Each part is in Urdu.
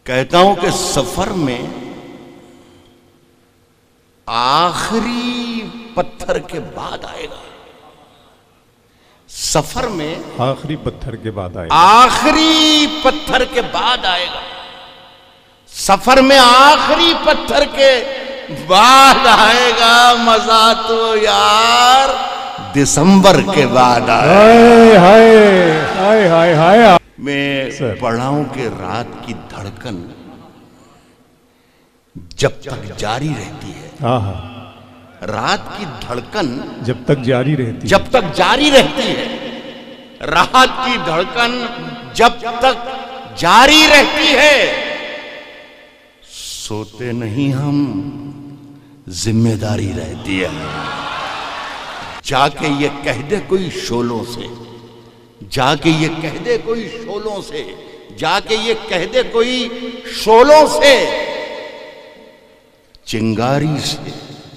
کہتا ہوں کہ سفر میں آخری پتھر کے بعد آئے گا. سفر میں آخری پتھر کے بعد آئے گا. آخری پتھر کے بعد آئے گا. سفر میں آخری پتھر کے بعد آئے گا. مزہ تو یار دسمبر کے بعد آئے گا. میں پڑھا ہوں کہ رات کی دھڑکن جب تک جاری رہتی ہے. رات کی دھڑکن جب تک جاری رہتی ہے. جب تک جاری رہتی ہے. رات کی دھڑکن جب تک جاری رہتی ہے. سوتے نہیں ہم، ذمہ داری رہتی ہے. جا کے یہ کہہ دے کوئی شولوں سے، جا کے یہ کہہ دے کوئی شولوں سے، جا کے یہ کہہ دے کوئی شولوں سے، چنگاری سے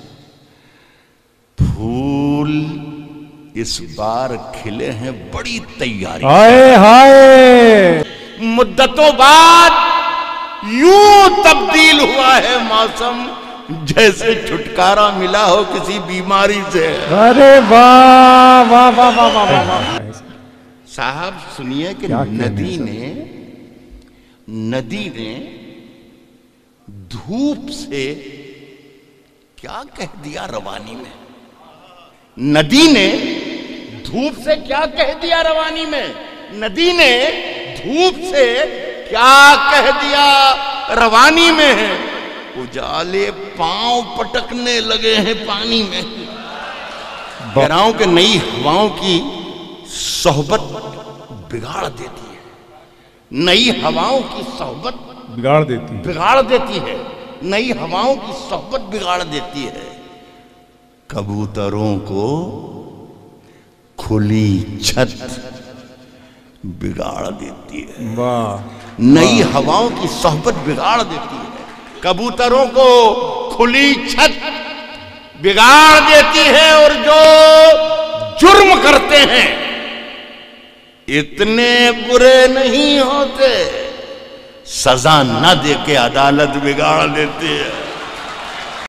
پھول اس بار کھلے ہیں بڑی تیاری. مدتوں بعد یوں تبدیل ہوا ہے موسم جیسے چھٹکارا ملا ہو کسی بیماری سے. ارے واہ واہ واہ واہ واہ واہ. صاحب سنیے کہ ندی نے دھوپ سے کیا کہہ دیا روانی میں. ندی نے دھوپ سے کیا کہہ دیا روانی میں. ندی نے دھوپ سے کیا کہہ دیا روانی میں. اجالے پاؤں پٹکنے لگے ہیں پانی میں. کہہ رہا ہوں کہ نئی ہواؤں کی صحبت بگاڑ دیتی ہے. نئی ہواؤں کی صحبت بگاڑ دیتی ہے. نئی ہواؤں کی صحبت بگاڑ دیتی ہے. کبوتروں کو کھلی چھت بگاڑ دیتی ہے. نئی ہواؤں کی صحبت بگاڑ دیتی ہے. کبوتروں کو کھلی چھت بگاڑ دیتی ہے. اور جو جرم کرتے ہیں اتنے برے نہیں ہوتے، سزا نہ دے کے عدالت بگاڑ دیتی ہے.